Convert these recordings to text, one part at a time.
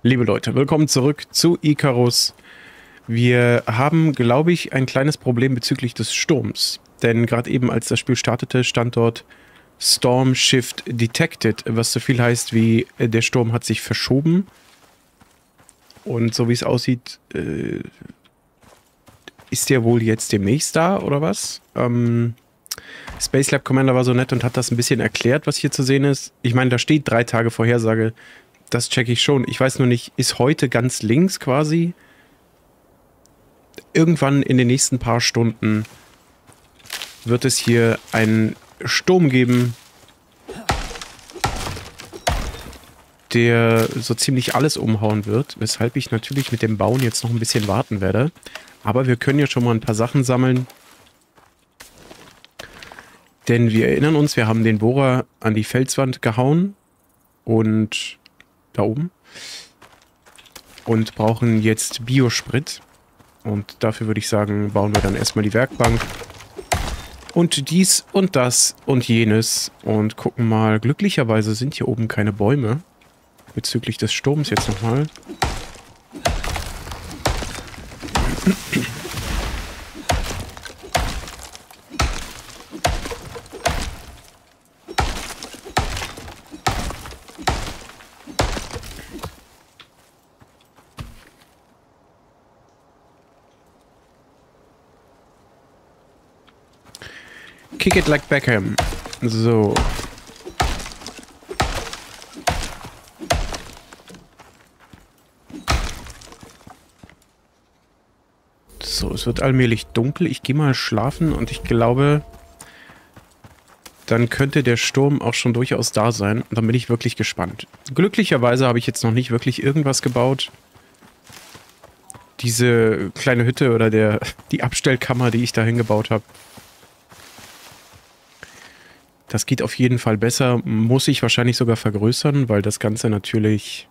Liebe Leute, willkommen zurück zu Icarus. Wir haben, glaube ich, ein kleines Problem bezüglich des Sturms. Denn gerade eben, als das Spiel startete, stand dort Storm Shift Detected, was so viel heißt wie der Sturm hat sich verschoben. Und so wie es aussieht, ist der wohl jetzt demnächst da, oder was? Space Lab Commander war so nett und hat das ein bisschen erklärt, was hier zu sehen ist. Ich meine, da steht 3 Tage Vorhersage. Das checke ich schon. Ich weiß nur nicht, ist heute ganz links quasi? Irgendwann in den nächsten paar Stunden wird es hier einen Sturm geben, der so ziemlich alles umhauen wird, weshalb ich natürlich mit dem Bauen jetzt noch ein bisschen warten werde. Aber wir können ja schon mal ein paar Sachen sammeln. Denn wir erinnern uns, wir haben den Bohrer an die Felswand gehauen und da oben und brauchen jetzt Biosprit. Und dafür würde ich sagen, bauen wir dann erstmal die Werkbank. Und dies und das und jenes. Und gucken mal, glücklicherweise sind hier oben keine Bäume. Bezüglich des Sturms jetzt nochmal. Kick it like Beckham. So. So, es wird allmählich dunkel. Ich gehe mal schlafen und ich glaube, dann könnte der Sturm auch schon durchaus da sein. Und dann bin ich wirklich gespannt. Glücklicherweise habe ich jetzt noch nicht wirklich irgendwas gebaut. Diese kleine Hütte oder die Abstellkammer, die ich da hingebaut habe, das geht auf jeden Fall besser. Muss ich wahrscheinlich sogar vergrößern, weil das Ganze natürlich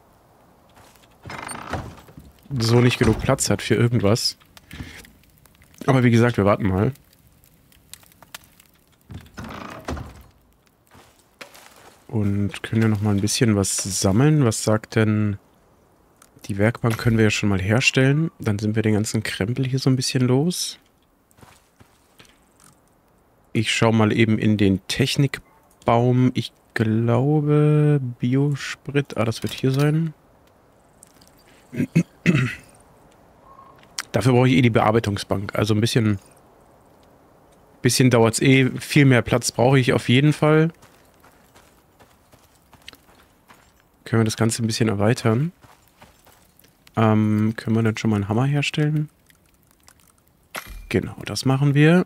so nicht genug Platz hat für irgendwas. Aber wie gesagt, wir warten mal. Und können ja noch mal ein bisschen was sammeln. Was sagt denn... Die Werkbank können wir ja schon mal herstellen. Dann sind wir den ganzen Krempel hier so ein bisschen los. Ich schaue mal eben in den Technikbaum. Ich glaube, Biosprit. Ah, das wird hier sein. Dafür brauche ich eh die Bearbeitungsbank. Also ein bisschen dauert es eh. Viel mehr Platz brauche ich auf jeden Fall. Können wir das Ganze ein bisschen erweitern. Können wir dann schon mal einen Hammer herstellen? Genau, das machen wir.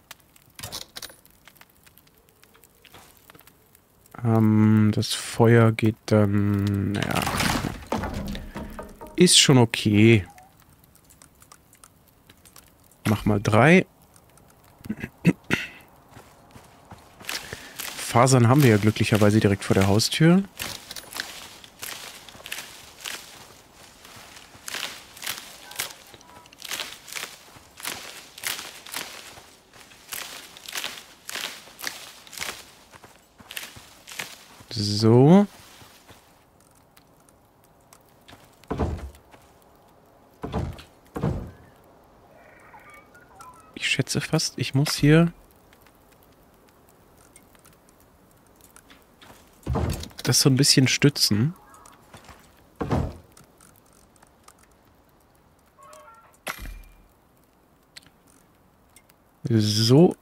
Das Feuer geht dann... Naja. Ist schon okay. Mach mal 3. Fasern haben wir ja glücklicherweise direkt vor der Haustür. So. Ich schätze fast, ich muss hier das so ein bisschen stützen. So.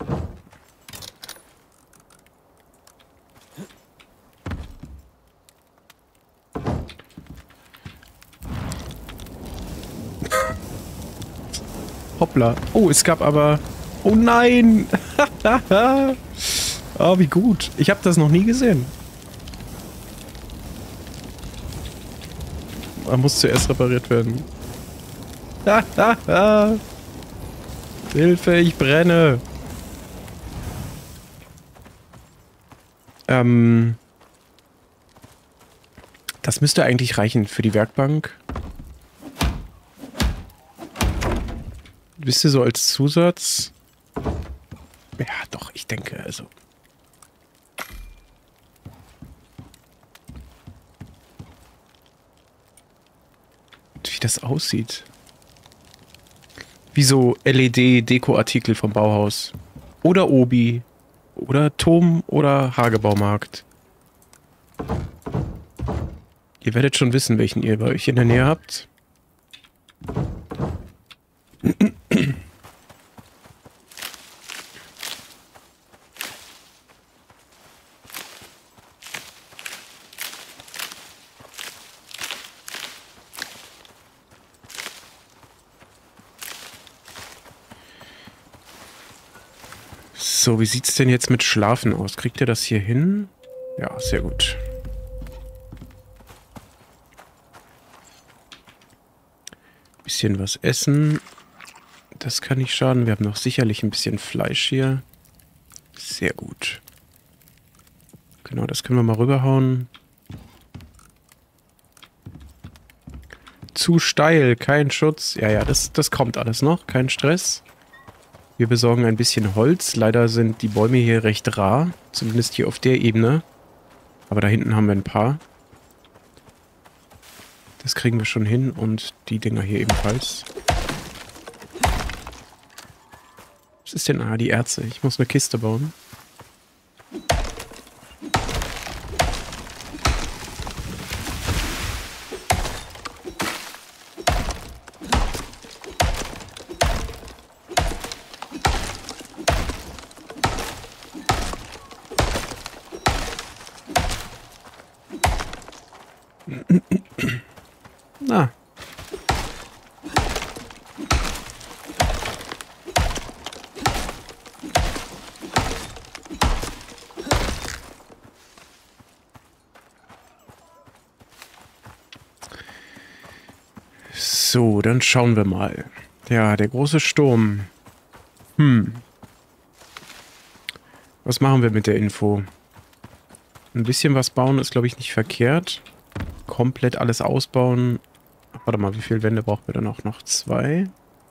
Hoppla. Oh, es gab aber... Oh nein! Oh, wie gut. Ich habe das noch nie gesehen. Er muss zuerst repariert werden. Hilfe, ich brenne. Das müsste eigentlich reichen für die Werkbank. Wisst ihr, so als Zusatz? Ja, doch, ich denke, also. wie das aussieht. Wie so LED-Deko-Artikel vom Bauhaus. Oder Obi. Oder Tom oder Hagebaumarkt. Ihr werdet schon wissen, welchen ihr bei euch in der Nähe habt. So, wie sieht's denn jetzt mit Schlafen aus? Kriegt ihr das hier hin? Ja, sehr gut. Bisschen was essen. Das kann nicht schaden. Wir haben noch sicherlich ein bisschen Fleisch hier. Sehr gut. Genau, das können wir mal rüberhauen. Zu steil, kein Schutz. Ja, ja, das kommt alles noch. Kein Stress. Wir besorgen ein bisschen Holz. Leider sind die Bäume hier recht rar. Zumindest hier auf der Ebene. Aber da hinten haben wir ein paar. Das kriegen wir schon hin. Und die Dinger hier ebenfalls. Was ist denn? Ah, die Erze. Ich muss eine Kiste bauen. Na. So, dann schauen wir mal. Ja, der große Sturm. Was machen wir mit der Info? Ein bisschen was bauen ist, glaube ich, nicht verkehrt. Komplett alles ausbauen. Warte mal, wie viele Wände brauchen wir dann auch noch? 2.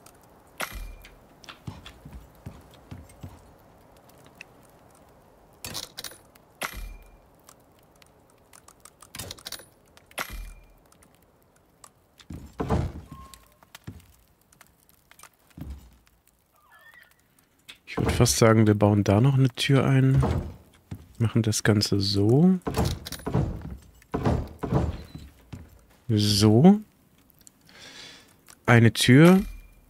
Ich würde fast sagen, wir bauen da noch eine Tür ein. Machen das Ganze so. So. Eine Tür.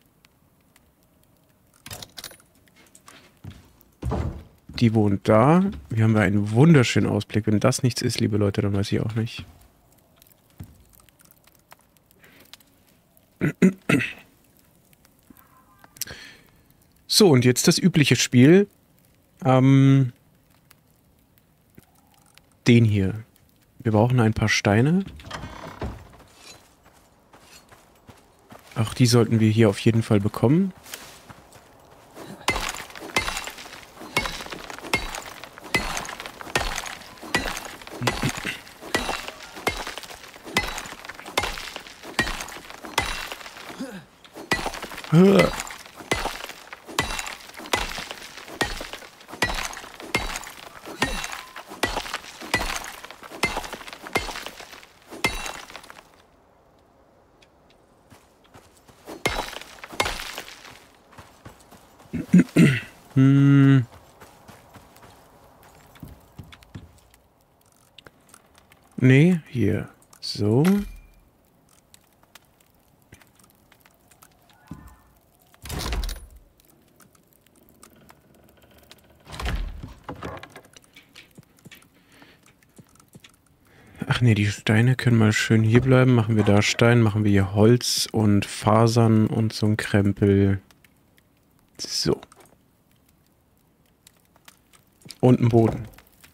Die wohnt da. Hier haben wir einen wunderschönen Ausblick. Wenn das nichts ist, liebe Leute, dann weiß ich auch nicht. So, und jetzt das übliche Spiel. Den hier. Wir brauchen ein paar Steine. Auch die sollten wir hier auf jeden Fall bekommen. Nee, hier. So. Ach nee, die Steine können mal schön hier bleiben. Machen wir da Stein, machen wir hier Holz und Fasern und so ein Krempel. So. Und einen Boden.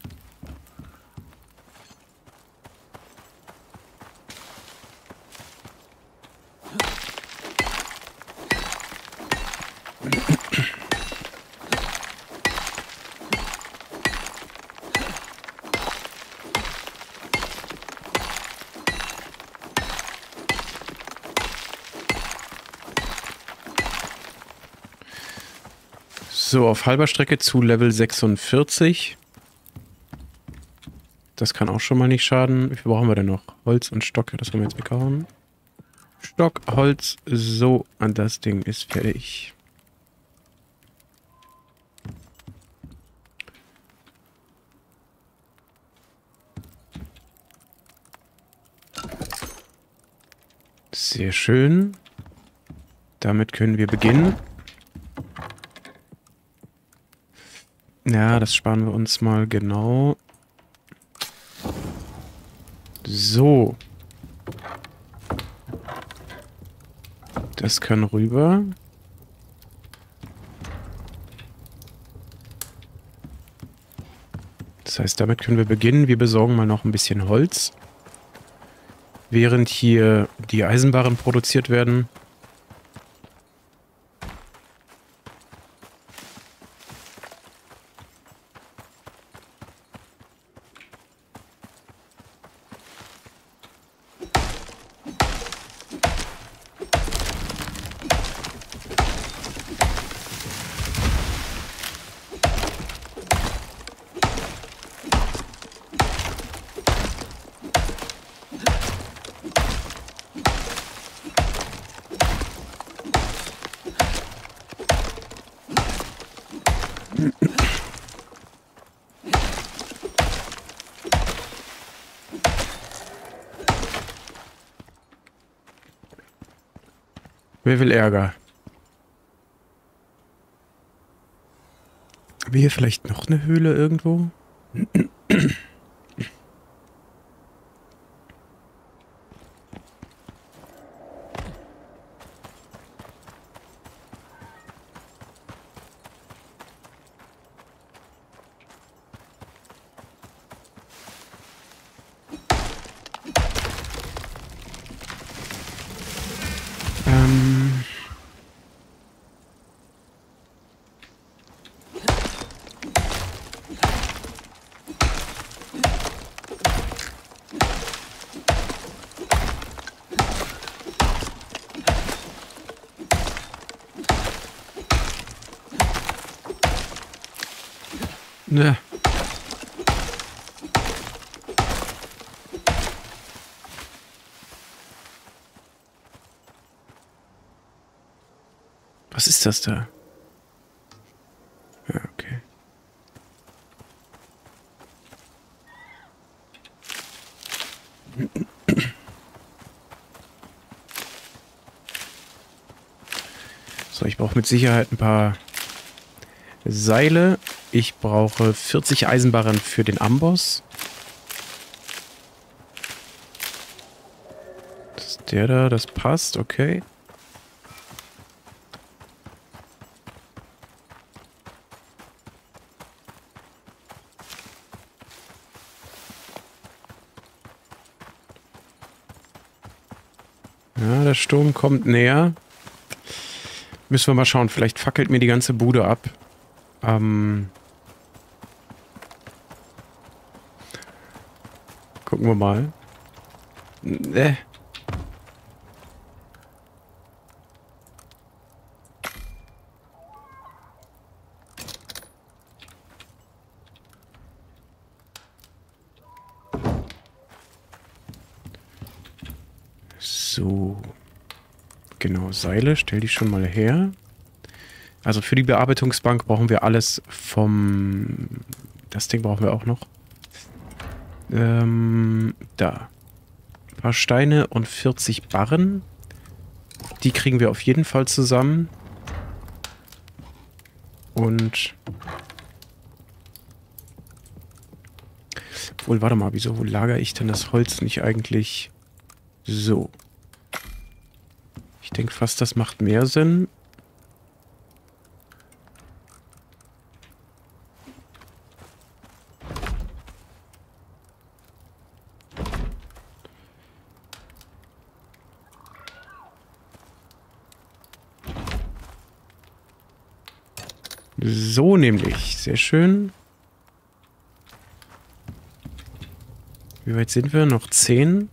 So, auf halber Strecke zu Level 46. Das kann auch schon mal nicht schaden. Wie viel brauchen wir denn noch? Holz und Stock, das haben wir jetzt weggehauen. Stock, Holz. So, und das Ding ist fertig. Sehr schön. Damit können wir beginnen. Ja, das sparen wir uns mal genau. So. Das kann rüber. Das heißt, damit können wir beginnen. Wir besorgen mal noch ein bisschen Holz. Während hier die Eisenbarren produziert werden. Wer will Ärger? Haben wir hier vielleicht noch eine Höhle irgendwo? Ne. Was ist das da? Ja, okay. So, ich brauche mit Sicherheit ein paar Seile. Ich brauche 40 Eisenbarren für den Amboss. Das ist der da, das passt, okay. Ja, der Sturm kommt näher. Müssen wir mal schauen, vielleicht fackelt mir die ganze Bude ab. Gucken wir mal. So. Genau, Seile, stell die schon mal her. Also für die Bearbeitungsbank brauchen wir alles vom... Das Ding brauchen wir auch noch. Da. Ein paar Steine und 40 Barren. Die kriegen wir auf jeden Fall zusammen. Und... Obwohl, warte mal, wieso lagere ich denn das Holz nicht eigentlich so? Ich denke fast, das macht mehr Sinn. So nämlich. Sehr schön. Wie weit sind wir? Noch 10.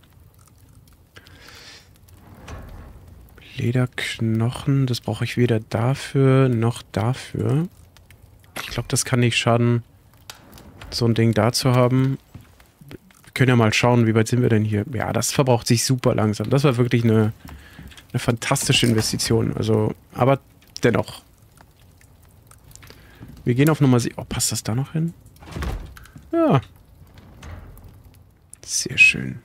Lederknochen. Das brauche ich weder dafür noch dafür. Ich glaube, das kann nicht schaden, so ein Ding da zu haben. Wir können ja mal schauen, wie weit sind wir denn hier. Ja, das verbraucht sich super langsam. Das war wirklich eine eine fantastische Investition. Also, aber dennoch. Wir gehen auf Nummer 7. Oh, passt das da noch hin? Ja. Sehr schön.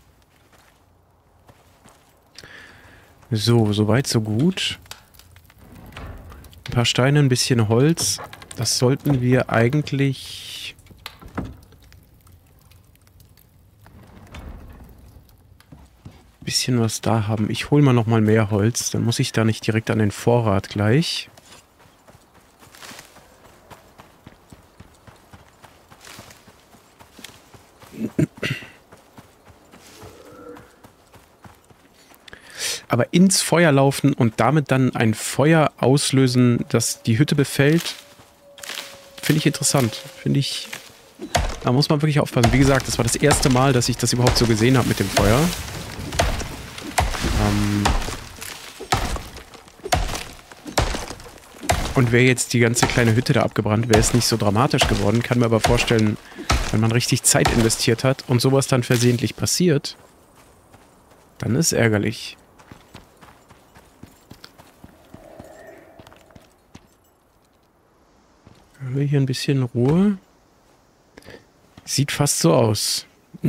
So, soweit, so gut. Ein paar Steine, ein bisschen Holz. Das sollten wir eigentlich... ein bisschen was da haben. Ich hole mal noch mal mehr Holz. Dann muss ich da nicht direkt an den Vorrat gleich. Aber ins Feuer laufen und damit dann ein Feuer auslösen, das die Hütte befällt, finde ich interessant. Finde ich... Da muss man wirklich aufpassen. Wie gesagt, das war das erste Mal, dass ich das überhaupt so gesehen habe mit dem Feuer. Und wäre jetzt die ganze kleine Hütte da abgebrannt, wäre es nicht so dramatisch geworden. Kann mir aber vorstellen, wenn man richtig Zeit investiert hat und sowas dann versehentlich passiert, dann ist es ärgerlich. Haben wir hier ein bisschen Ruhe? Sieht fast so aus.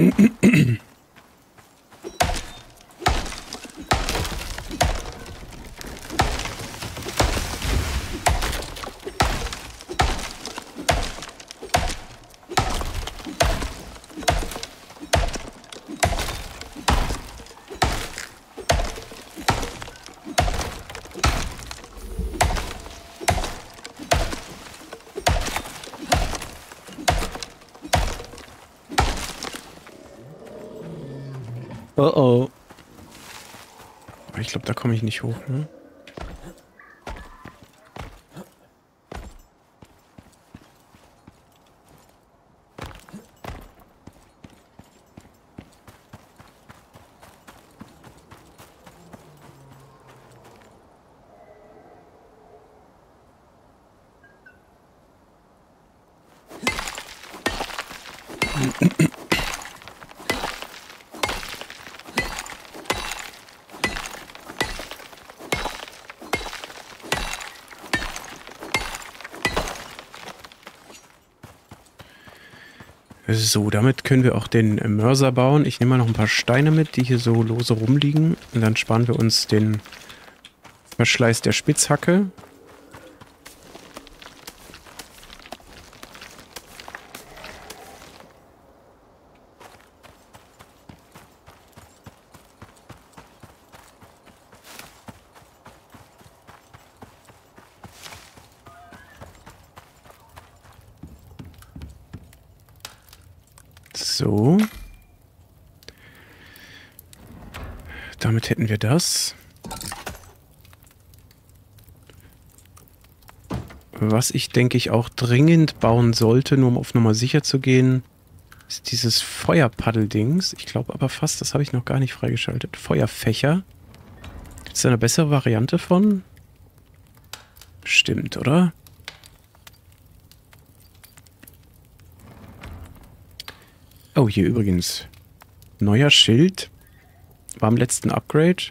Oh oh. Ich glaube, da komme ich nicht hoch, ne? So, damit können wir auch den Mörser bauen. Ich nehme mal noch ein paar Steine mit, die hier so lose rumliegen. Und dann sparen wir uns den Verschleiß der Spitzhacke. So. Damit hätten wir das. Was ich, denke ich, auch dringend bauen sollte, nur um auf Nummer sicher zu gehen, ist dieses Feuerpaddel-Dings. Ich glaube aber fast, das habe ich noch gar nicht freigeschaltet. Feuerfächer. Gibt es da eine bessere Variante von? Stimmt, oder? Oh, hier übrigens. Neuer Schild. War im letzten Upgrade.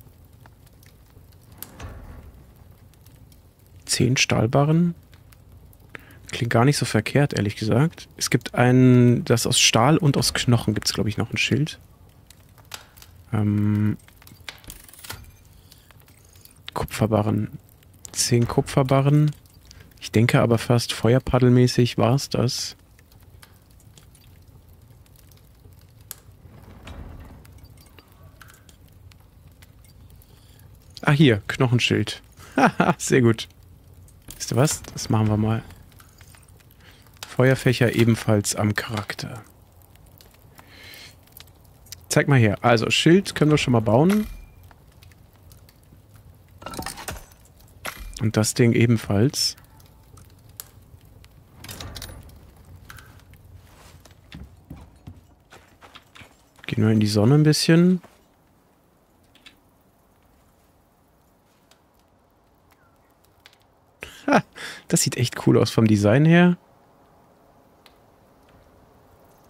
10 Stahlbarren. Klingt gar nicht so verkehrt, ehrlich gesagt. Es gibt ein, das aus Stahl und aus Knochen gibt es, glaube ich, noch ein Schild. Kupferbarren. 10 Kupferbarren. Ich denke aber fast feuerpaddelmäßig war es das. Ah, hier, Knochenschild. Haha, sehr gut. Wisst ihr was? Das machen wir mal. Feuerfächer ebenfalls am Charakter. Zeig mal her. Also, Schild können wir schon mal bauen. Und das Ding ebenfalls. Gehen wir in die Sonne ein bisschen. Ha, das sieht echt cool aus vom Design her.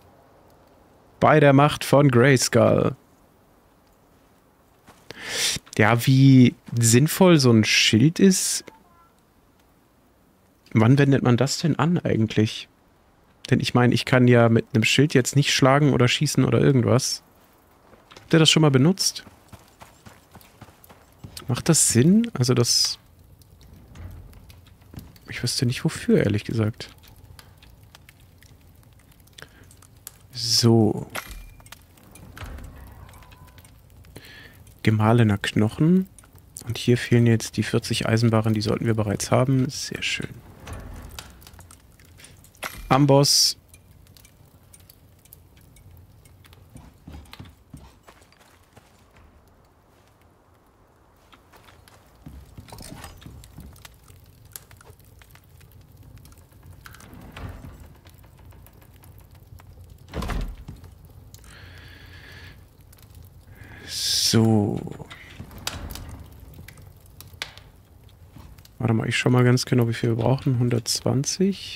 Bei der Macht von Grayskull. Ja, wie sinnvoll so ein Schild ist. Wann wendet man das denn an eigentlich? Denn ich meine, ich kann ja mit einem Schild jetzt nicht schlagen oder schießen oder irgendwas. Habt ihr das schon mal benutzt? Macht das Sinn? Also das... Ich wüsste nicht wofür, ehrlich gesagt. So. Gemahlener Knochen. Und hier fehlen jetzt die 40 Eisenbarren, die sollten wir bereits haben. Sehr schön. Amboss. So. Warte mal, ich schau mal ganz genau, wie viel wir brauchen. 120.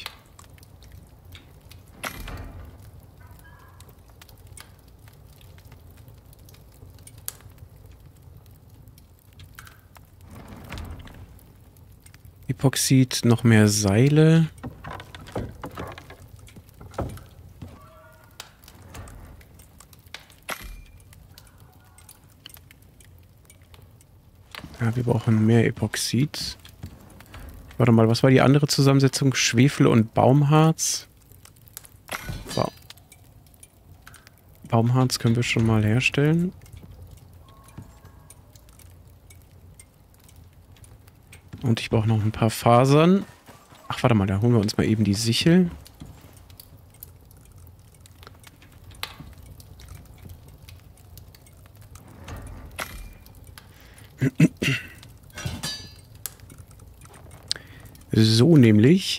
Epoxid, noch mehr Seile. Ja, wir brauchen mehr Epoxid. Warte mal, was war die andere Zusammensetzung? Schwefel und Baumharz. Ba Baumharz können wir schon mal herstellen. Und ich brauche noch ein paar Fasern. Ach, warte mal, da holen wir uns mal eben die Sichel. So nämlich.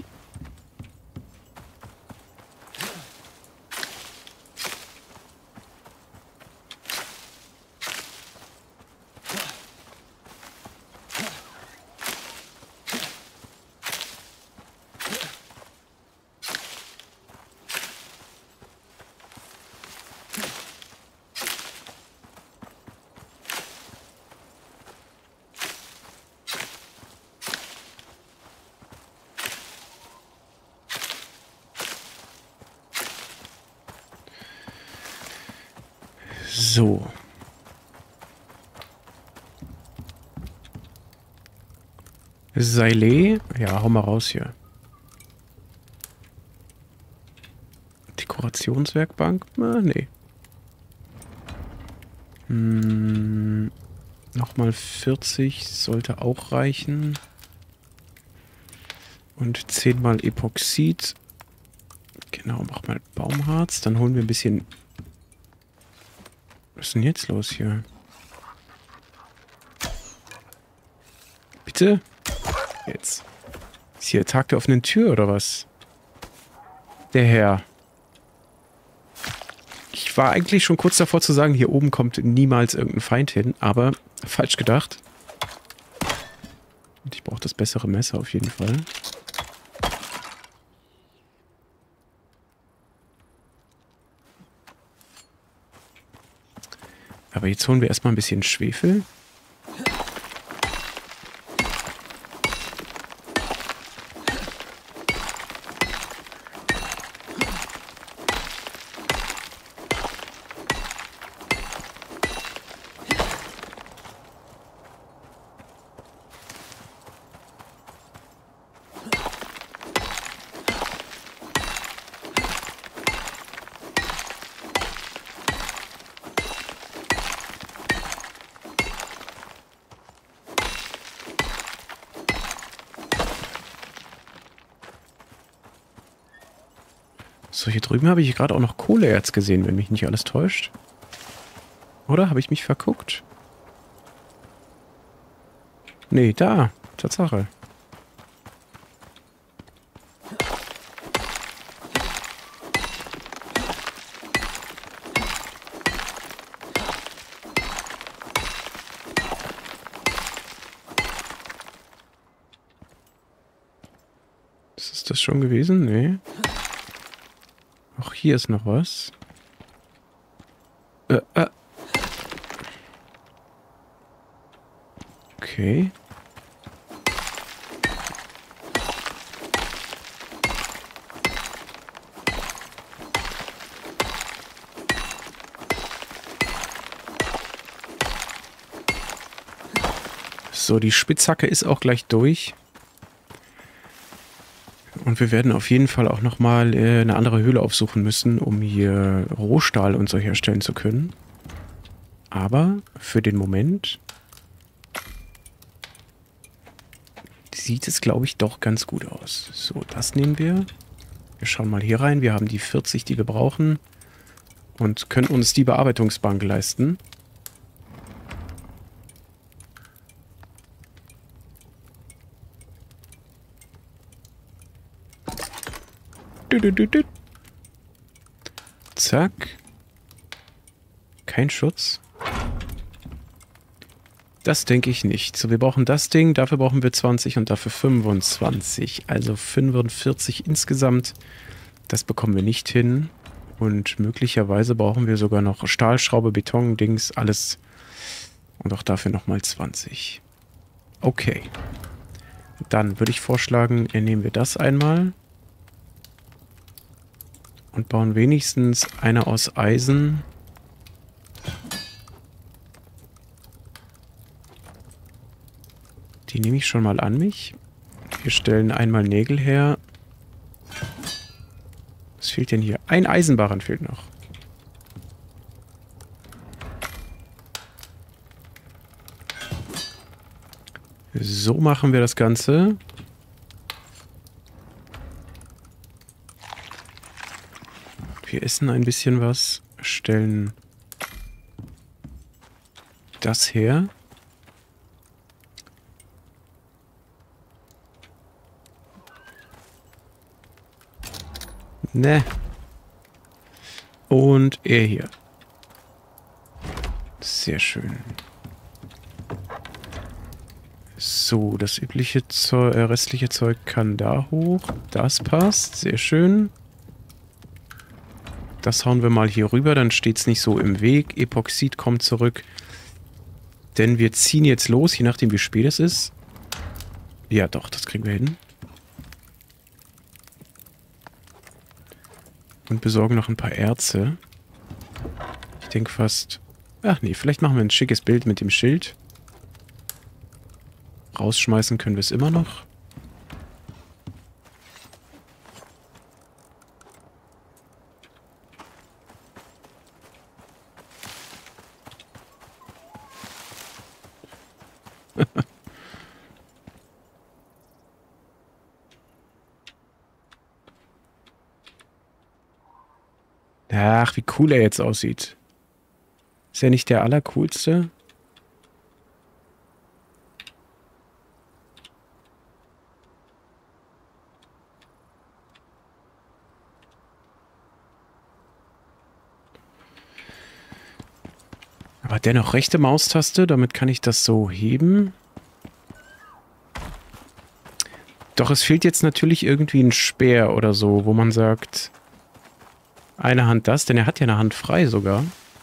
So. Seile. Ja, hau mal raus hier. Dekorationswerkbank? Nee. Nochmal 40 sollte auch reichen. Und 10 mal Epoxid. Genau, mach mal Baumharz. Dann holen wir ein bisschen... Was ist denn jetzt los hier? Bitte? Jetzt. Ist hier Tag der offenen Tür oder was? Der Herr. Ich war eigentlich schon kurz davor zu sagen, hier oben kommt niemals irgendein Feind hin, aber falsch gedacht. Und ich brauche das bessere Messer auf jeden Fall. Aber jetzt holen wir erstmal ein bisschen Schwefel. So, hier drüben habe ich gerade auch noch Kohleerz gesehen, wenn mich nicht alles täuscht. Oder? Habe ich mich verguckt? Nee, da. Tatsache. Ist das schon gewesen? Nee. Auch hier ist noch was. Okay. So, die Spitzhacke ist auch gleich durch. Und wir werden auf jeden Fall auch nochmal eine andere Höhle aufsuchen müssen, um hier Rohstahl und so herstellen zu können. Aber für den Moment sieht es, glaube ich, doch ganz gut aus. So, das nehmen wir. Wir schauen mal hier rein. Wir haben die 40, die wir brauchen. Und können uns die Bearbeitungsbank leisten. Zack. Kein Schutz. Das denke ich nicht. So, wir brauchen das Ding, dafür brauchen wir 20 und dafür 25. Also 45 insgesamt. Das bekommen wir nicht hin. Und möglicherweise brauchen wir sogar noch Stahlschraube, Beton, Dings, alles. Und auch dafür nochmal 20. Okay. Dann würde ich vorschlagen, nehmen wir das einmal. Und bauen wenigstens eine aus Eisen. Die nehme ich schon mal an mich. Wir stellen einmal Nägel her. Was fehlt denn hier? Ein Eisenbarren fehlt noch. So machen wir das Ganze. Wir essen ein bisschen was. Stellen das her. Ne. Und er hier. Sehr schön. So, das übliche restliche Zeug kann da hoch. Das passt. Sehr schön. Das hauen wir mal hier rüber, dann steht es nicht so im Weg. Epoxid kommt zurück. Denn wir ziehen jetzt los, je nachdem wie spät es ist. Ja doch, das kriegen wir hin. Und besorgen noch ein paar Erze. Ich denke fast... Ach nee, vielleicht machen wir ein schickes Bild mit dem Schild. Rausschmeißen können wir es immer noch. Ach, wie cool er jetzt aussieht. Ist er nicht der allercoolste? Aber dennoch rechte Maustaste, damit kann ich das so heben. Doch es fehlt jetzt natürlich irgendwie ein Speer oder so, wo man sagt, eine Hand das, denn er hat ja eine Hand frei sogar.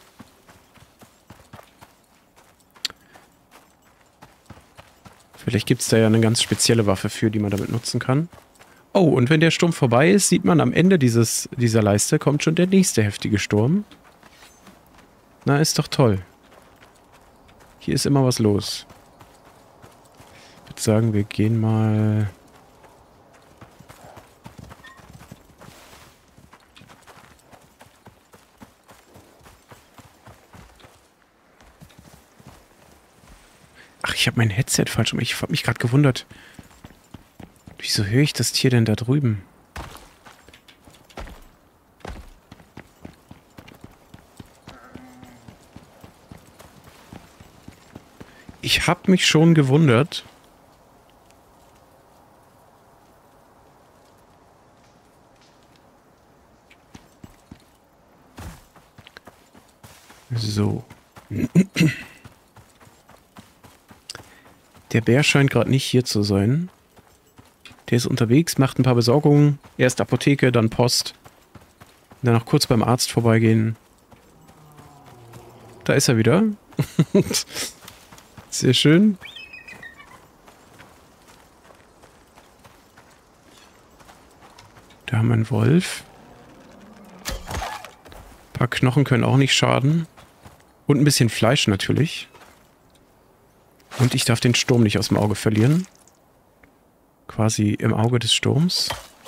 Vielleicht gibt es da ja eine ganz spezielle Waffe für, die man damit nutzen kann. Oh, und wenn der Sturm vorbei ist, sieht man am Ende dieser Leiste kommt schon der nächste heftige Sturm. Na, ist doch toll. Hier ist immer was los. Ich würde sagen, wir gehen mal... Ach, ich habe mein Headset falsch rum. Ich habe mich gerade gewundert. Wieso höre ich das Tier denn da drüben? Ich habe mich schon gewundert. So. Der Bär scheint gerade nicht hier zu sein. Der ist unterwegs, macht ein paar Besorgungen. Erst Apotheke, dann Post. Dann noch kurz beim Arzt vorbeigehen. Da ist er wieder. Sehr schön. haben einen Wolf. Ein paar Knochen können auch nicht schaden. Und ein bisschen Fleisch natürlich. Und ich darf den Sturm nicht aus dem Auge verlieren. Quasi im Auge des Sturms.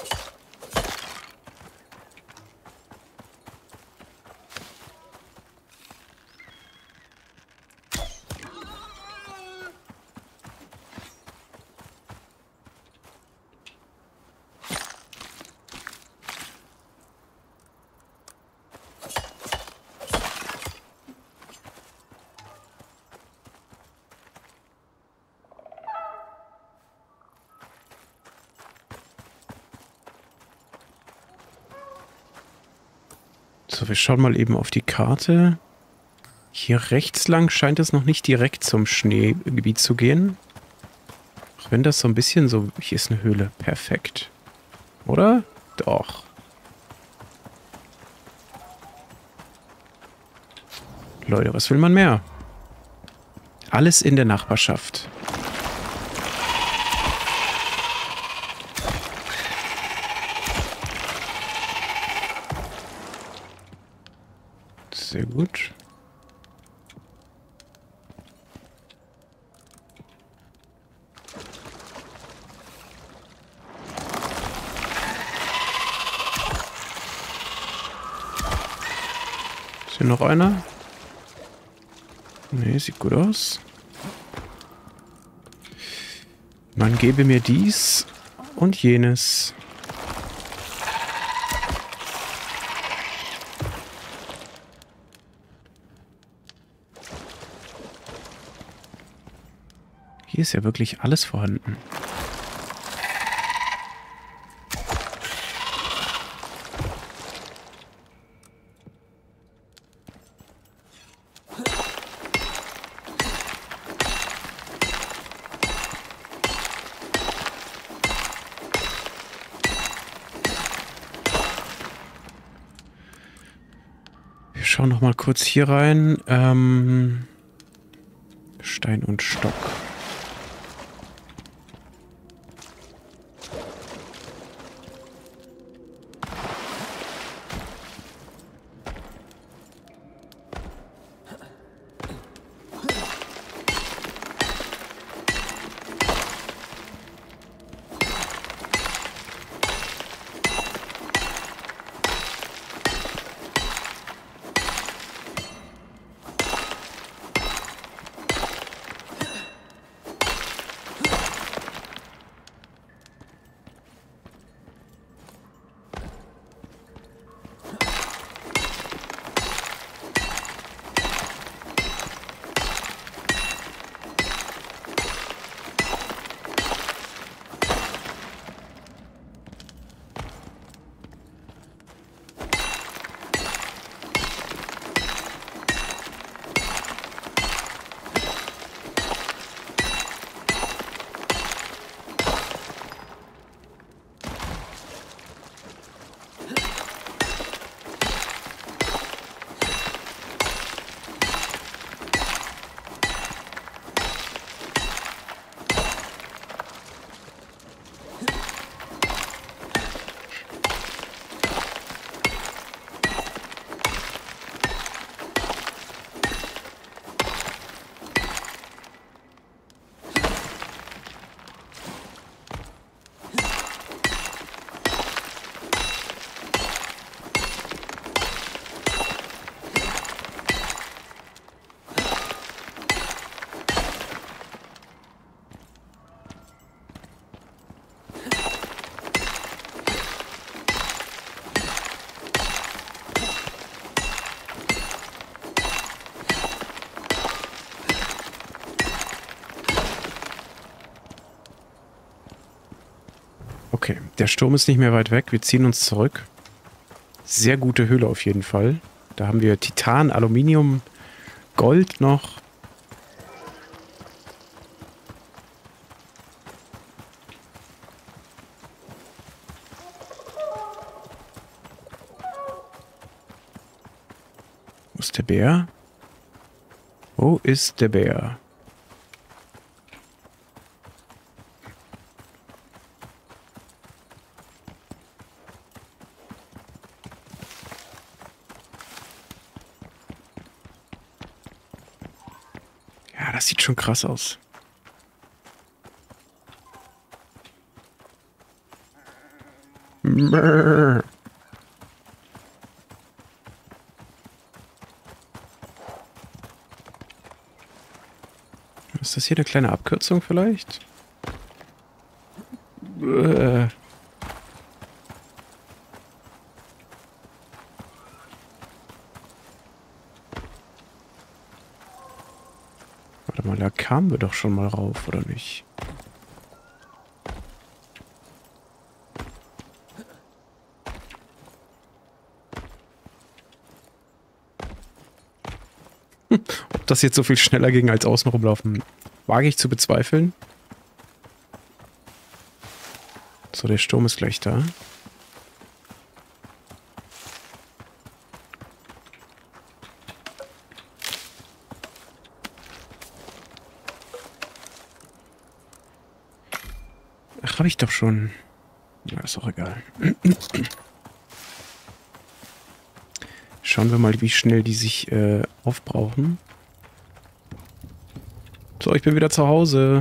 So, wir schauen mal eben auf die Karte. Hier rechts lang scheint es noch nicht direkt zum Schneegebiet zu gehen. Auch wenn das so ein bisschen so... Hier ist eine Höhle. Perfekt. Oder? Doch. Leute, was will man mehr? Alles in der Nachbarschaft. Sehr gut. Ist hier noch einer? Nee, sieht gut aus. Man gebe mir dies und jenes. Hier ist ja wirklich alles vorhanden. Wir schauen noch mal kurz hier rein. Stein und Stock. Okay, der Sturm ist nicht mehr weit weg. Wir ziehen uns zurück. Sehr gute Höhle auf jeden Fall. Da haben wir Titan, Aluminium, Gold noch. Wo ist der Bär? Wo ist der Bär? Ja, das sieht schon krass aus. Mrrr. Ist das hier eine kleine Abkürzung vielleicht? Warte mal, da kamen wir doch schon mal rauf, oder nicht? Ob das jetzt so viel schneller ging als außen rumlaufen, wage ich zu bezweifeln. So, der Sturm ist gleich da. Ach, habe ich doch schon. Ja, ist auch egal. Schauen wir mal, wie schnell die sich aufbrauchen. So, ich bin wieder zu Hause.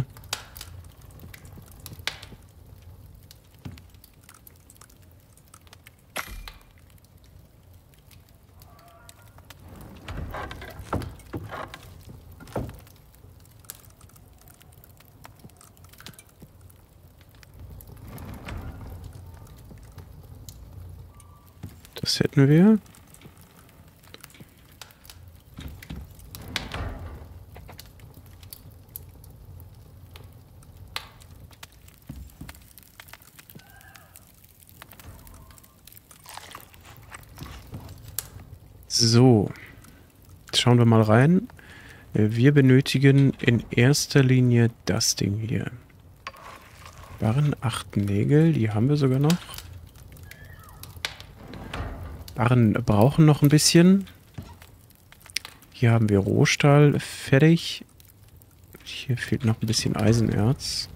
Das hätten wir. So, jetzt schauen wir mal rein. Wir benötigen in erster Linie das Ding hier. Barren 8 Nägel, die haben wir sogar noch. Barren brauchen noch ein bisschen. Hier haben wir Rohstahl fertig. Hier fehlt noch ein bisschen Eisenerz.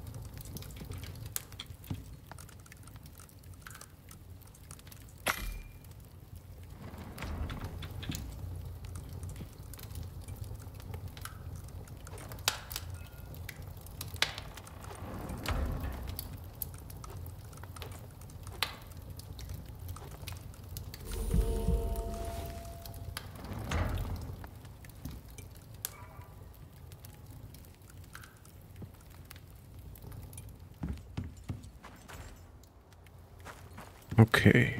Okay.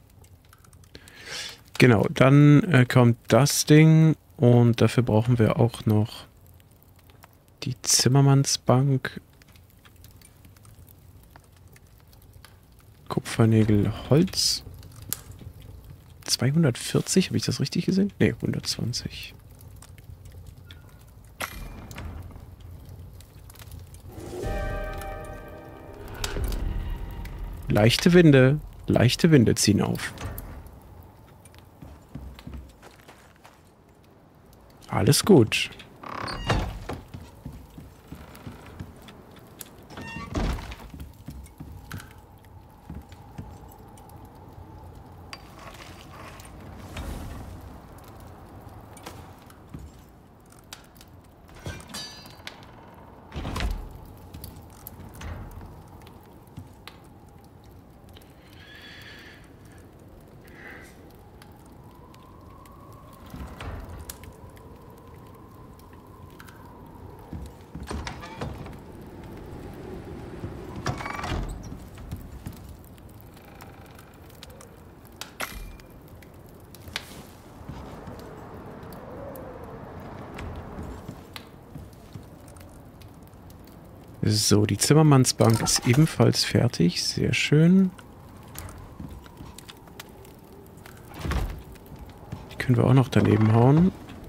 Genau, dann kommt das Ding und dafür brauchen wir auch noch die Zimmermannsbank. Kupfernägel, Holz. 240, habe ich das richtig gesehen? Ne, 120. Leichte Winde ziehen auf. Alles gut. So, die Zimmermannsbank ist ebenfalls fertig. Sehr schön. Die können wir auch noch daneben hauen.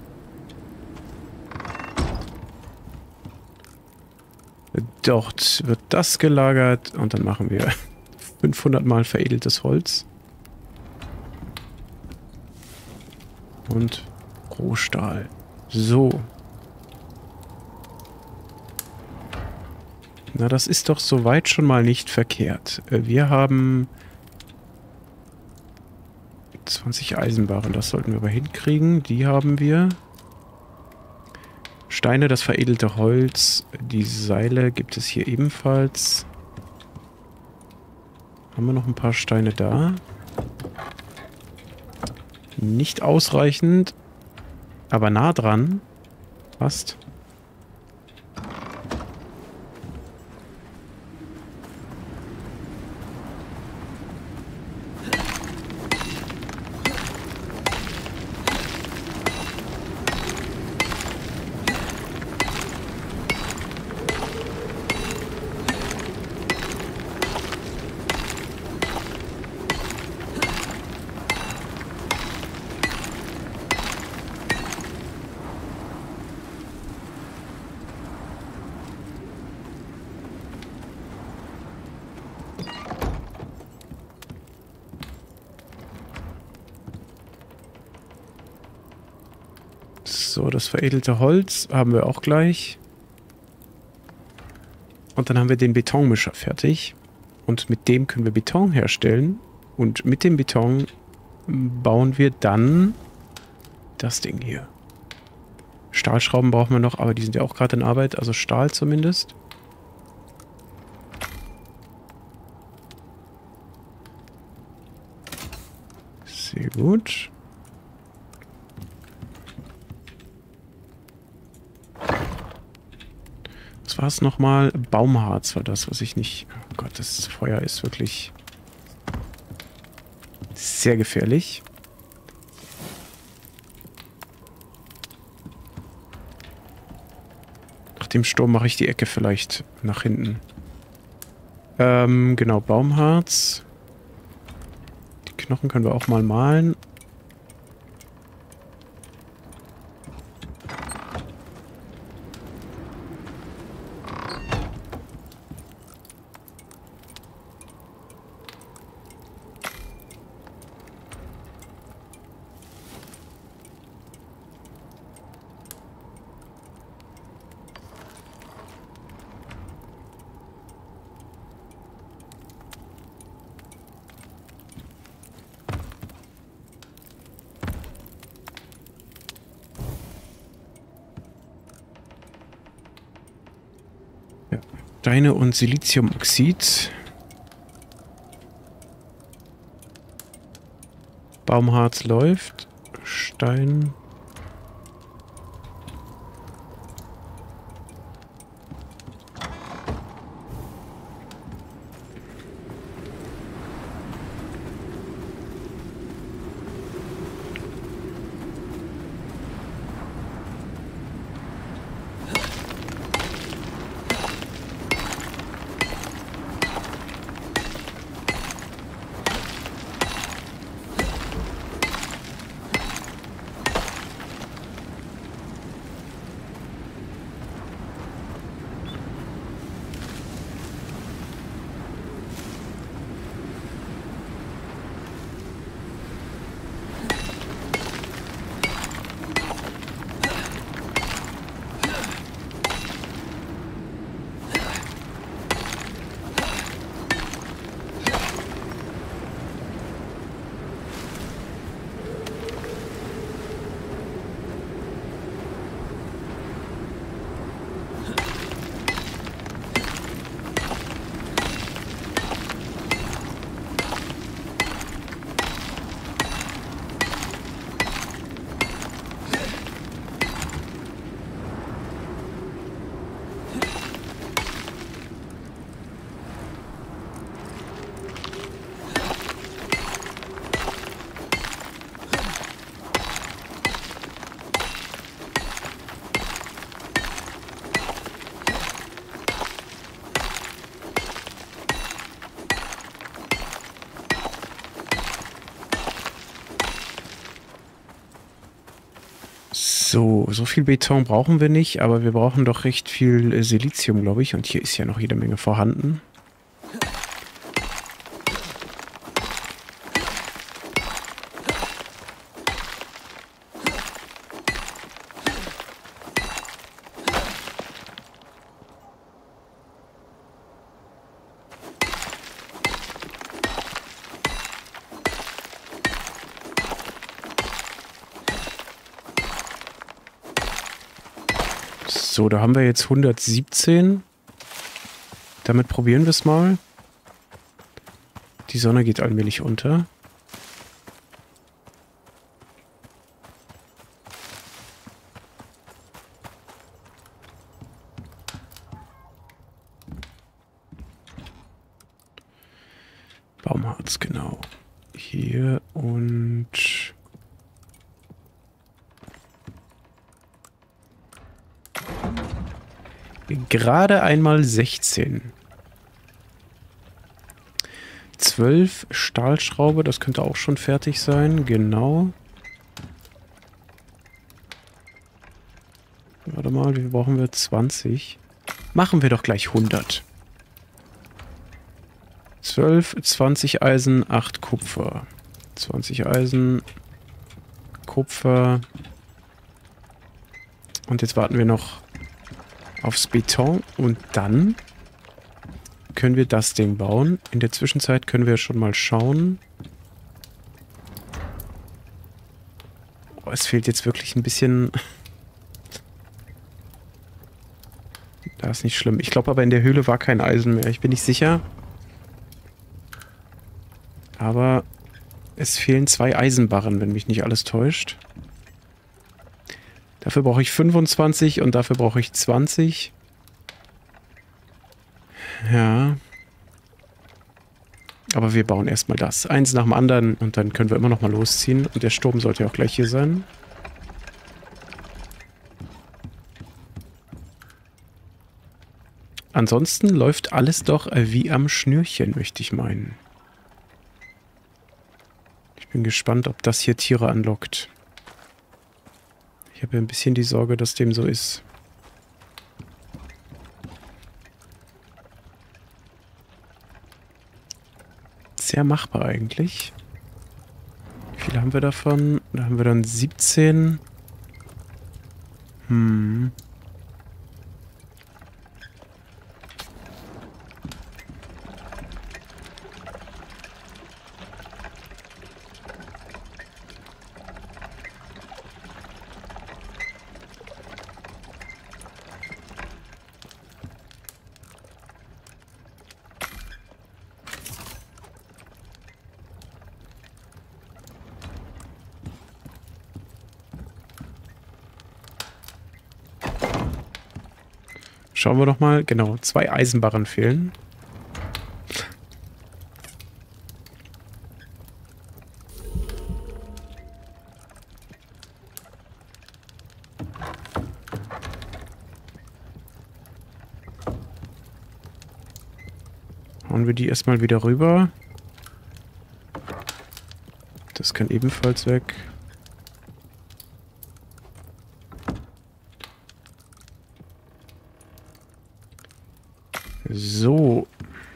Dort wird das gelagert und dann machen wir 500 Mal veredeltes Holz. Und Rohstahl. So. Na, das ist doch soweit schon mal nicht verkehrt. Wir haben 20 Eisenbarren, das sollten wir aber hinkriegen. Die haben wir. Steine, das veredelte Holz, die Seile gibt es hier ebenfalls. Haben wir noch ein paar Steine da? Nicht ausreichend, aber nah dran. Passt. So, das veredelte Holz haben wir auch gleich. Und dann haben wir den Betonmischer fertig. Und mit dem können wir Beton herstellen. Und mit dem Beton bauen wir dann das Ding hier. Stahlschrauben brauchen wir noch, aber die sind ja auch gerade in Arbeit. Also Stahl zumindest. Sehr gut. Was war es nochmal? Baumharz war das, was ich nicht... Oh Gott, das Feuer ist wirklich sehr gefährlich. Nach dem Sturm mache ich die Ecke vielleicht nach hinten. Genau, Baumharz. Die Knochen können wir auch mal mahlen. Steine und Siliziumoxid. Baumharz läuft. Stein. So viel Beton brauchen wir nicht, aber wir brauchen doch recht viel Silizium, glaube ich. Und hier ist ja noch jede Menge vorhanden. So, da haben wir jetzt 117. Damit probieren wir es mal. Die Sonne geht allmählich unter. Baumharz, genau. Hier und... gerade einmal 16. 12 Stahlschraube, das könnte auch schon fertig sein, genau. Warte mal, wie brauchen wir 20? Machen wir doch gleich 100. 12, 20 Eisen, 8 Kupfer. 20 Eisen, Kupfer. Und jetzt warten wir noch aufs Beton und dann können wir das Ding bauen. In der Zwischenzeit können wir schon mal schauen. Oh, es fehlt jetzt wirklich ein bisschen... Das ist nicht schlimm. Ich glaube aber in der Höhle war kein Eisen mehr. Ich bin nicht sicher. Aber es fehlen 2 Eisenbarren, wenn mich nicht alles täuscht. Dafür brauche ich 25 und dafür brauche ich 20. Ja. Aber wir bauen erstmal das. Eins nach dem anderen und dann können wir immer noch mal losziehen. Und der Sturm sollte ja auch gleich hier sein. Ansonsten läuft alles doch wie am Schnürchen, möchte ich meinen. Ich bin gespannt, ob das hier Tiere anlockt. Ich habe ja ein bisschen die Sorge, dass dem so ist. Sehr machbar eigentlich. Wie viele haben wir davon? Da haben wir dann 17. Schauen wir doch mal. Genau, 2 Eisenbarren fehlen. Hauen wir die erstmal wieder rüber. Das kann ebenfalls weg. So.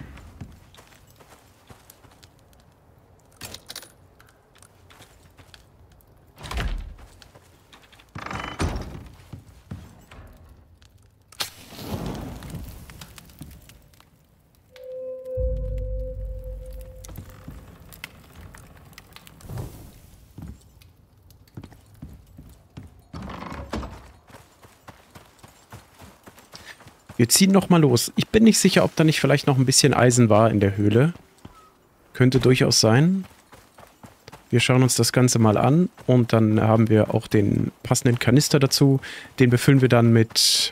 Wir ziehen noch mal los. Ich bin nicht sicher, ob da nicht vielleicht noch ein bisschen Eisen war in der Höhle. Könnte durchaus sein. Wir schauen uns das Ganze mal an und dann haben wir auch den passenden Kanister dazu. Den befüllen wir dann mit...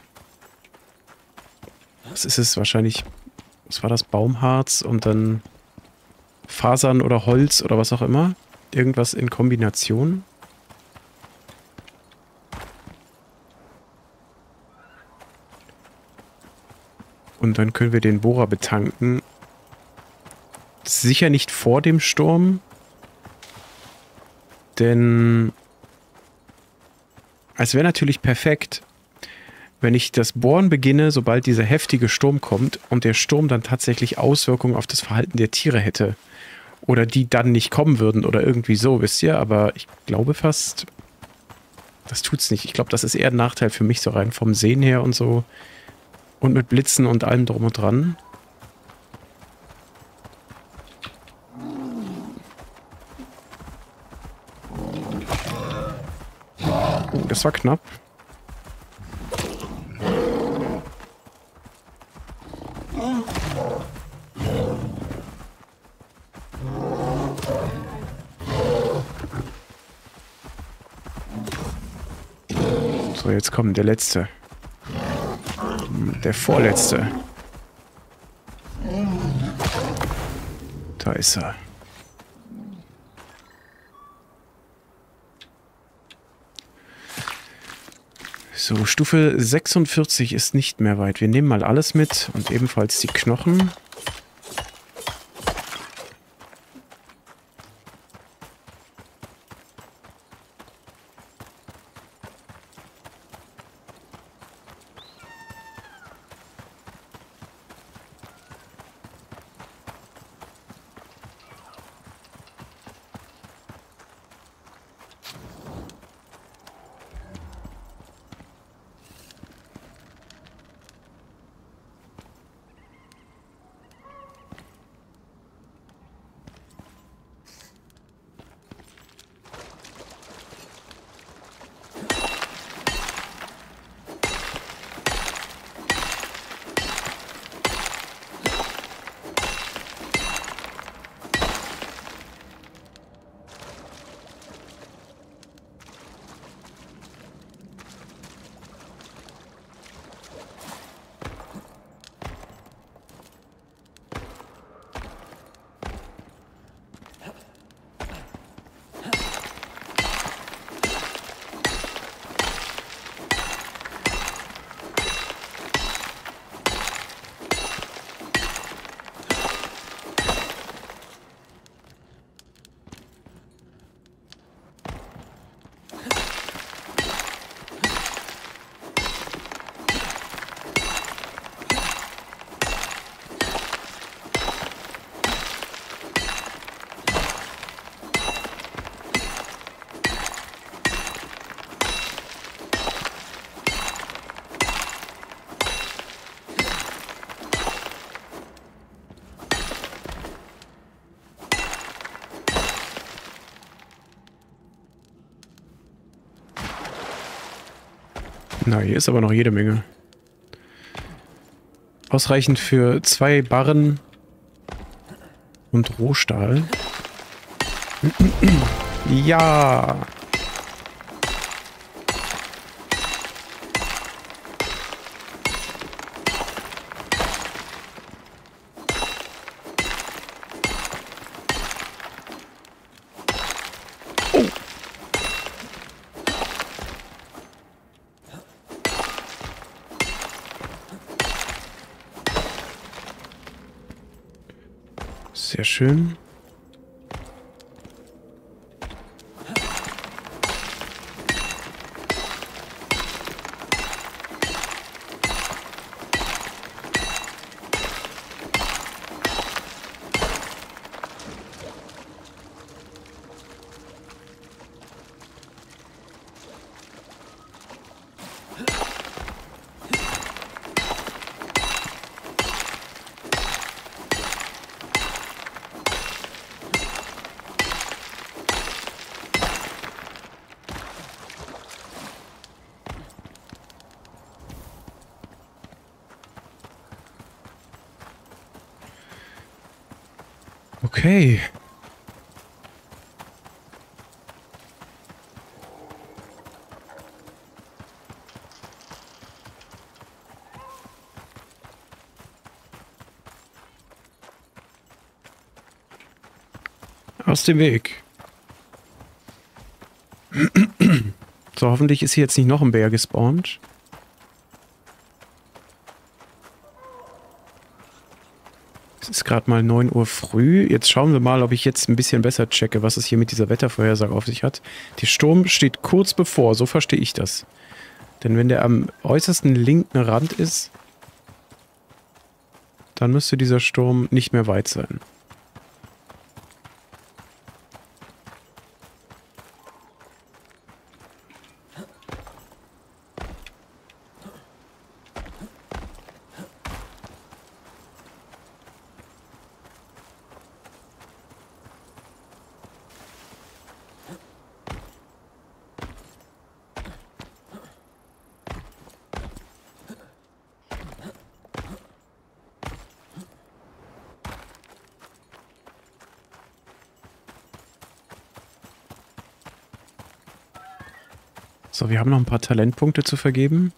Was ist es? Wahrscheinlich... Was war das? Baumharz und dann Fasern oder Holz oder was auch immer. Irgendwas in Kombination. Und dann können wir den Bohrer betanken. Sicher nicht vor dem Sturm. Denn es wäre natürlich perfekt, wenn ich das Bohren beginne, sobald dieser heftige Sturm kommt und der Sturm dann tatsächlich Auswirkungen auf das Verhalten der Tiere hätte. Oder die dann nicht kommen würden oder irgendwie so, wisst ihr? Aber ich glaube fast, das tut's nicht. Ich glaube, das ist eher ein Nachteil für mich, so rein vom Sehen her und so. Und mit Blitzen und allem drum und dran. Oh, das war knapp. So, jetzt kommt der letzte. Der vorletzte. Da ist er. So, Stufe 46 ist nicht mehr weit. Wir nehmen mal alles mit und ebenfalls die Knochen. Na, hier ist aber noch jede Menge. Ausreichend für 2 Barren und Rohstahl. Ja! Sehr schön. Okay. Aus dem Weg. So, hoffentlich ist hier jetzt nicht noch ein Bär gespawnt. Es ist gerade mal 9 Uhr früh. Jetzt schauen wir mal, ob ich jetzt ein bisschen besser checke, was es hier mit dieser Wettervorhersage auf sich hat. Der Sturm steht kurz bevor, so verstehe ich das. Denn wenn der am äußersten linken Rand ist, dann müsste dieser Sturm nicht mehr weit sein. So, wir haben noch ein paar Talentpunkte zu vergeben.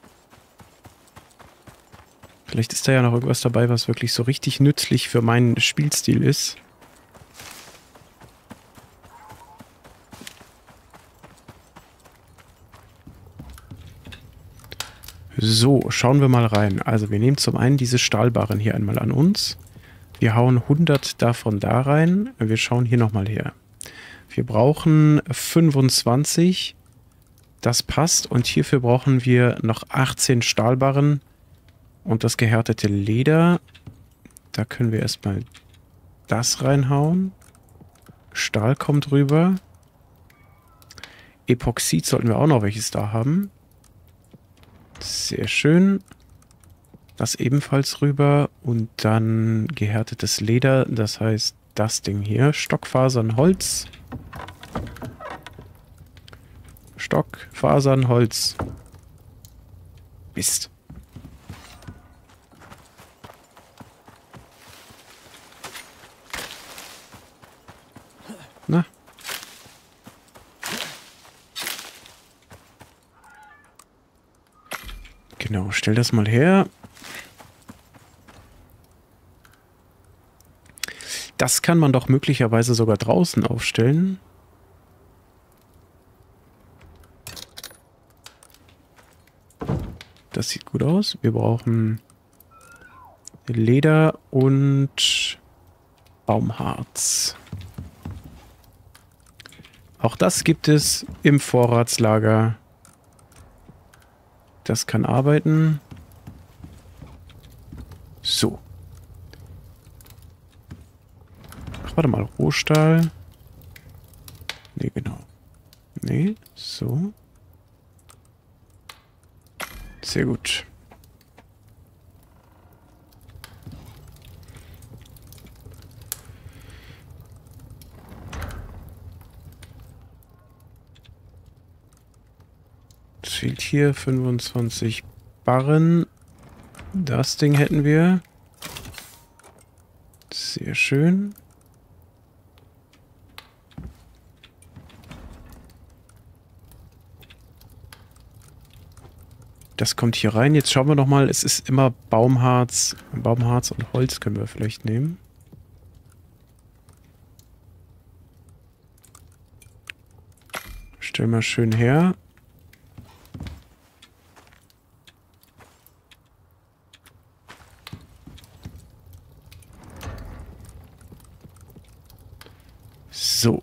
Vielleicht ist da ja noch irgendwas dabei, was wirklich so richtig nützlich für meinen Spielstil ist. So, schauen wir mal rein. Also wir nehmen zum einen diese Stahlbarren hier einmal an uns. Wir hauen 100 davon da rein. Wir schauen hier nochmal her. Wir brauchen 25. Das passt. Und hierfür brauchen wir noch 18 Stahlbarren. Und das gehärtete Leder. Da können wir erstmal das reinhauen. Stahl kommt rüber. Epoxid sollten wir auch noch welches da haben. Sehr schön. Das ebenfalls rüber. Und dann gehärtetes Leder. Das heißt, das Ding hier. Stockfasern, Holz. Stockfasern, Holz. Mist. Na. Genau, stell das mal her. Das kann man doch möglicherweise sogar draußen aufstellen. Das sieht gut aus. Wir brauchen Leder und Baumharz. Auch das gibt es im Vorratslager. Das kann arbeiten. So. Ach, warte mal. Rohstahl. Nee, genau. Nee, so. Sehr gut. Es fehlt hier 25 Barren. Das Ding hätten wir. Sehr schön. Das kommt hier rein. Jetzt schauen wir noch mal. Es ist immer Baumharz. Baumharz und Holz können wir vielleicht nehmen. Stellen wir schön her. So.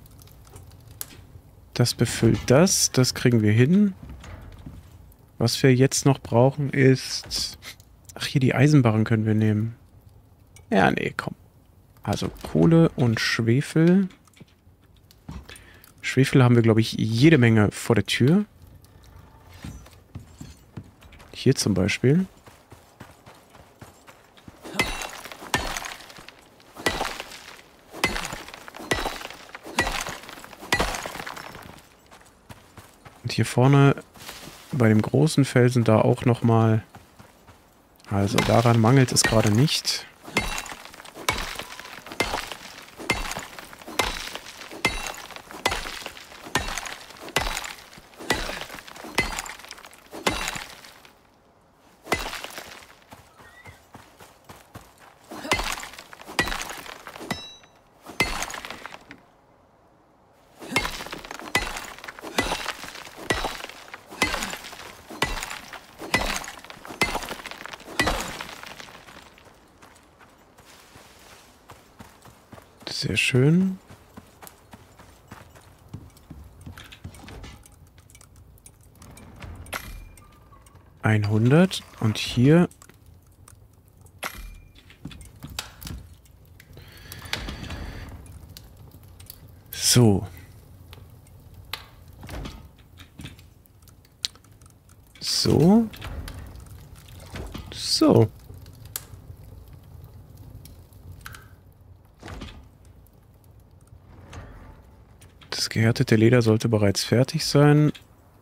Das befüllt das. Das kriegen wir hin. Was wir jetzt noch brauchen ist... Ach, hier die Eisenbarren können wir nehmen. Ja, nee, komm. Also Kohle und Schwefel. Schwefel haben wir, glaube ich, jede Menge vor der Tür. Hier zum Beispiel. Und hier vorne bei dem großen Felsen da auch nochmal. Also daran mangelt es gerade nicht. Sehr schön. $100 und hier so. So. So. Das gehärtete Leder sollte bereits fertig sein.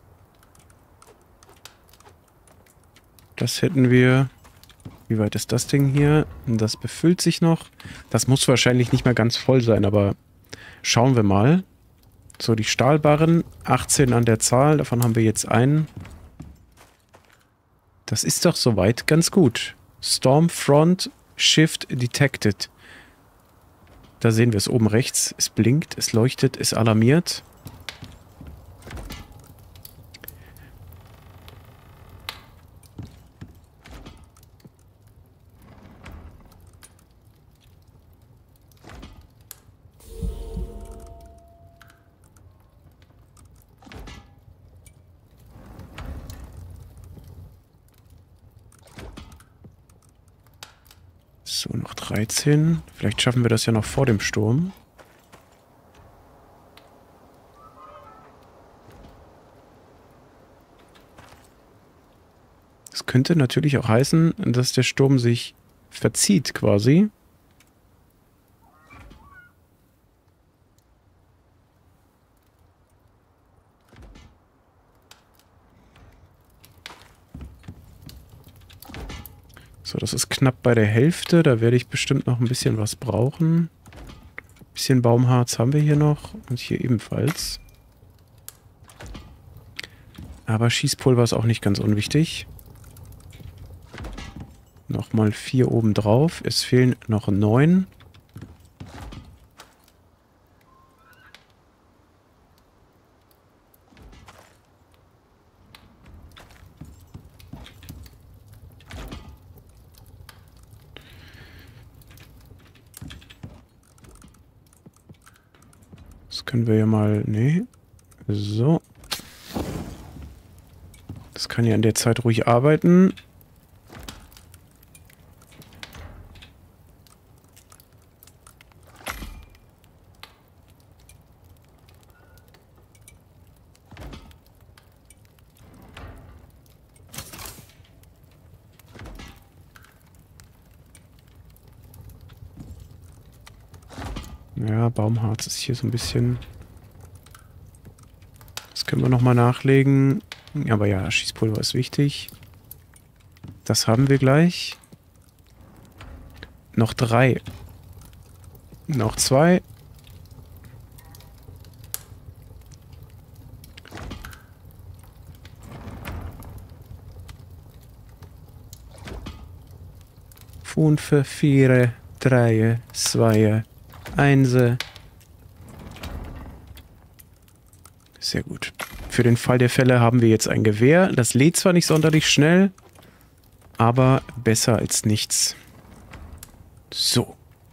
Das hätten wir. Wie weit ist das Ding hier? Das befüllt sich noch. Das muss wahrscheinlich nicht mehr ganz voll sein, aber schauen wir mal. So, die Stahlbarren, 18 an der Zahl, davon haben wir jetzt einen. Das ist doch soweit ganz gut. Stormfront Shift detected. Da sehen wir es oben rechts. Es blinkt, es leuchtet, es alarmiert. So, noch 13. Vielleicht schaffen wir das ja noch vor dem Sturm. Das könnte natürlich auch heißen, dass der Sturm sich verzieht quasi. So, das ist knapp bei der Hälfte. Da werde ich bestimmt noch ein bisschen was brauchen. Ein bisschen Baumharz haben wir hier noch. Und hier ebenfalls. Aber Schießpulver ist auch nicht ganz unwichtig. Nochmal 4 oben drauf. Es fehlen noch 9. Das können wir ja mal... Nee. So. Das kann ja in der Zeit ruhig arbeiten. Ja, Baumharz ist hier so ein bisschen... Das können wir nochmal nachlegen. Aber ja, Schießpulver ist wichtig. Das haben wir gleich. Noch 3. Noch 2. Fünf, 4, 3, 2, 1. Sehr gut. Für den Fall der Fälle haben wir jetzt ein Gewehr. Das lädt zwar nicht sonderlich schnell, aber besser als nichts. So.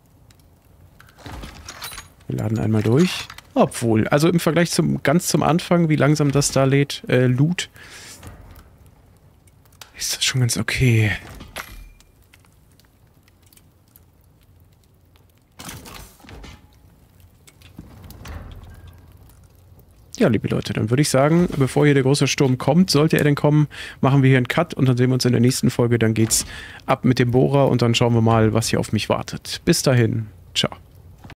Wir laden einmal durch. Obwohl, also im Vergleich ganz zum Anfang, wie langsam das da lädt, lud, ist das schon ganz okay. Ja, liebe Leute, dann würde ich sagen, bevor hier der große Sturm kommt, sollte er denn kommen, machen wir hier einen Cut und dann sehen wir uns in der nächsten Folge. Dann geht's ab mit dem Bohrer und dann schauen wir mal, was hier auf mich wartet. Bis dahin, ciao.